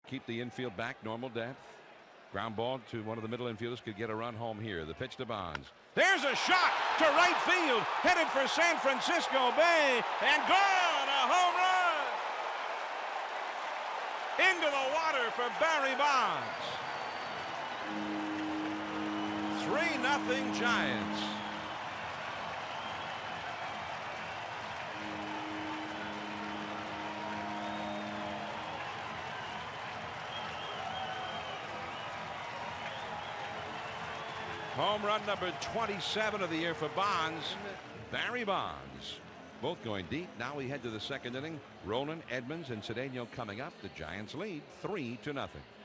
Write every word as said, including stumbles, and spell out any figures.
keep the infield back normal depth. Ground ball to one of the middle infielders could get a run home here. The pitch to Bonds. There's a shot to right field, headed for San Francisco Bay, and gone, a home run into the water for Barry Bonds. three nothing Giants. Home run number twenty-seven of the year for Bonds. Barry Bonds. Both going deep. Now we head to the second inning. Rolen, Edmonds, and Cedeno coming up. The Giants lead three to nothing.